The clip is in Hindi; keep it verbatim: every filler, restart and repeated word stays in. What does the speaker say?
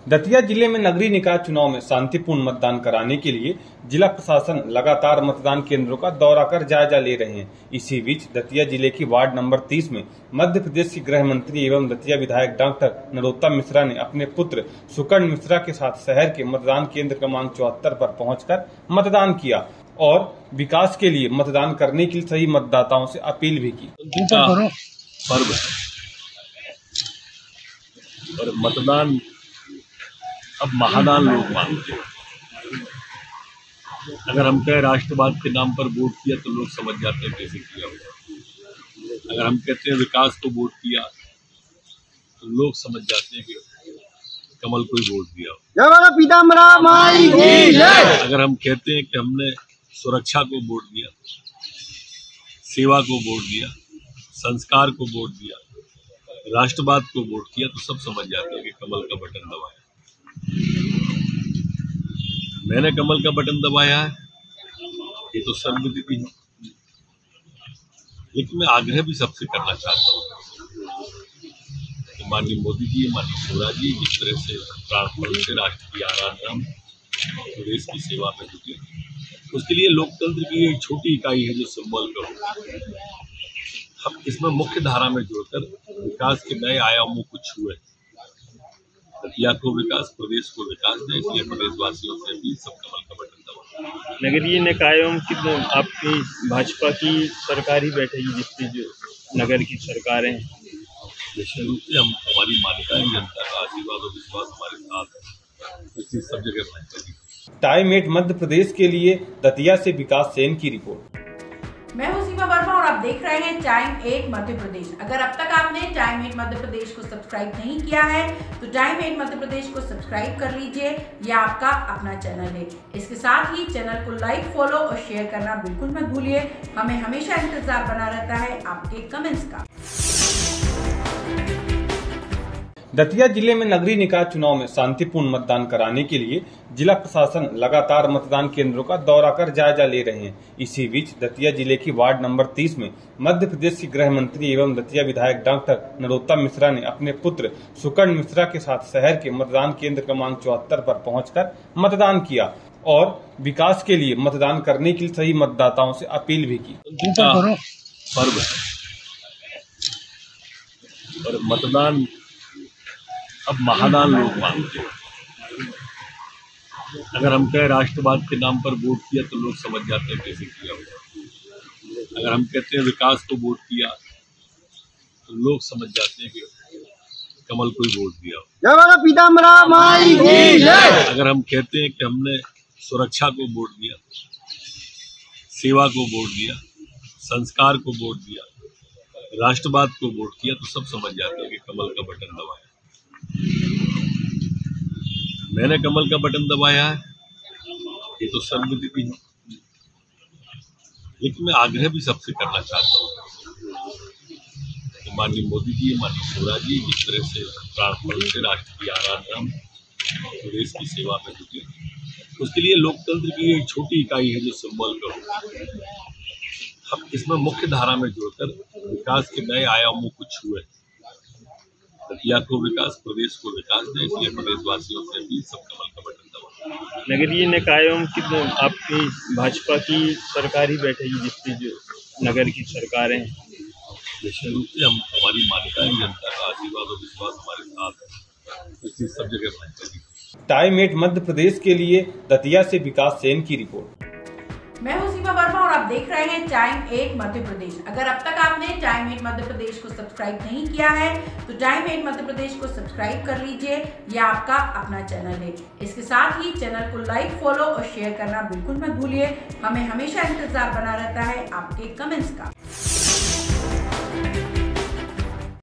दतिया जिले में नगरीय निकाय चुनाव में शांतिपूर्ण मतदान कराने के लिए जिला प्रशासन लगातार मतदान केंद्रों का दौरा कर जायजा ले रहे हैं। इसी बीच दतिया जिले की वार्ड नंबर तीस में मध्य प्रदेश के गृह मंत्री एवं दतिया विधायक डॉक्टर नरोत्तम मिश्रा ने अपने पुत्र सुकर्ण मिश्रा के साथ शहर के मतदान केंद्र क्रमांक चौहत्तर पर पहुंचकर मतदान किया और विकास के लिए मतदान करने के लिए सही मतदाताओं से अपील भी की। पर्व और मतदान अब महादान लोग मानते हैं। अगर हम कहें राष्ट्रवाद के नाम पर वोट किया तो लोग समझ जाते हैं कैसे किया होगा। अगर हम कहते हैं विकास को वोट किया तो लोग समझ जाते हैं कि कमल को ही वोट दिया हो। अगर हम कहते हैं कि हमने सुरक्षा को वोट दिया, सेवा को वोट दिया, संस्कार को वोट दिया, राष्ट्रवाद को वोट किया तो सब समझ जाते हैं कि कमल का बटन दबाया। मैंने कमल का बटन दबाया है, ये तो सर्वविदित है। लेकिन मैं आग्रह भी सबसे करना चाहता हूँ कि माननीय मोदी जी, माननीय शिवराज जी जिस तरह से प्राणपण से राष्ट्र की आराधना में देश की सेवा में जुटे, उसके लिए लोकतंत्र की एक छोटी इकाई है जो सिंबल का होता है। हम इसमें मुख्य धारा में जुड़कर विकास के नए आयामों को छुए, दतिया को विकास, प्रदेश को विकास दे, इसलिए प्रदेशवासियों से भी सब कमल का बटन दबाएं। नगरीय निकायों की आपकी भाजपा की सरकार ही बैठेगी, जिसकी जो नगर की सरकारें हैं। निश्चित रूप से हम हमारी मान्यता है, जनता का आशीर्वाद और विश्वास हमारे साथ है, इसलिए सब जगह भाजपा की। टाइम एट मध्य प्रदेश के लिए दतिया से विकास सेन की रिपोर्ट। मैं हूं सीमा वर्मा और आप देख रहे हैं टाइम एट मध्य प्रदेश। अगर अब तक आपने टाइम एट मध्य प्रदेश को सब्सक्राइब नहीं किया है तो टाइम एट मध्य प्रदेश को सब्सक्राइब कर लीजिए, यह आपका अपना चैनल है। इसके साथ ही चैनल को लाइक, फॉलो और शेयर करना बिल्कुल मत भूलिए। हमें हमेशा इंतजार बना रहता है आपके कमेंट्स का। दतिया जिले में नगरीय निकाय चुनाव में शांतिपूर्ण मतदान कराने के लिए जिला प्रशासन लगातार मतदान केंद्रों का दौरा कर जायजा ले रहे हैं। इसी बीच दतिया जिले की वार्ड नंबर तीस में मध्य प्रदेश के गृह मंत्री एवं दतिया विधायक डॉक्टर नरोत्तम मिश्रा ने अपने पुत्र सुकर्ण मिश्रा के साथ शहर के मतदान केंद्र क्रमांक चौहत्तर पर पहुंचकर मतदान किया और विकास के लिए मतदान करने के लिए सही मतदाताओं से अपील भी की। पर्व और मतदान अब महादान लोग मानते हैं। अगर हम कहें राष्ट्रवाद के नाम पर वोट किया तो लोग समझ जाते हैं कैसे किया होगा। अगर हम कहते हैं विकास को वोट किया तो लोग समझ जाते हैं कि कमल को ही वोट दिया हो। अगर हम कहते हैं कि हमने सुरक्षा को वोट दिया, सेवा को वोट दिया, संस्कार को वोट दिया, राष्ट्रवाद को वोट किया तो सब समझ जाते हैं कि कमल का बटन दबाया। मैंने कमल का बटन दबाया है, ये तो सर्वविदित है। लेकिन मैं आग्रह भी सबसे करना चाहता हूँ कि माननीय मोदी जी, माननीय शिवराज जी जिस तरह से प्राणपण से राष्ट्र की आराधना में देश की सेवा में जुटे, उसके लिए लोकतंत्र की एक छोटी इकाई है जो सिंबल का होता है। हम इसमें मुख्य धारा में जुड़कर विकास के नए आयामों को छुए, दतिया को विकास, प्रदेश को विकास दे, इसलिए प्रदेशवासियों से भी सब कमल का बटन दबाएं। नगरीय निकायों की आपकी भाजपा की सरकार ही बैठेगी, जिसकी जो नगर की सरकारें हैं। निश्चित रूप से हम हमारी मान्यता है, जनता का आशीर्वाद और विश्वास हमारे साथ है, इसलिए सब जगह भाजपा की। टाइम एट मध्य प्रदेश के लिए दतिया से विकास सेन की रिपोर्ट। मैं हूं सीमा वर्मा और आप देख रहे हैं टाइम एट मध्य प्रदेश। अगर अब तक आपने टाइम एट मध्य प्रदेश को सब्सक्राइब नहीं किया है तो टाइम एट मध्य प्रदेश को सब्सक्राइब कर लीजिए, यह आपका अपना चैनल है। इसके साथ ही चैनल को लाइक, फॉलो और शेयर करना बिल्कुल मत भूलिए। हमें हमेशा इंतजार बना रहता है आपके कमेंट्स का।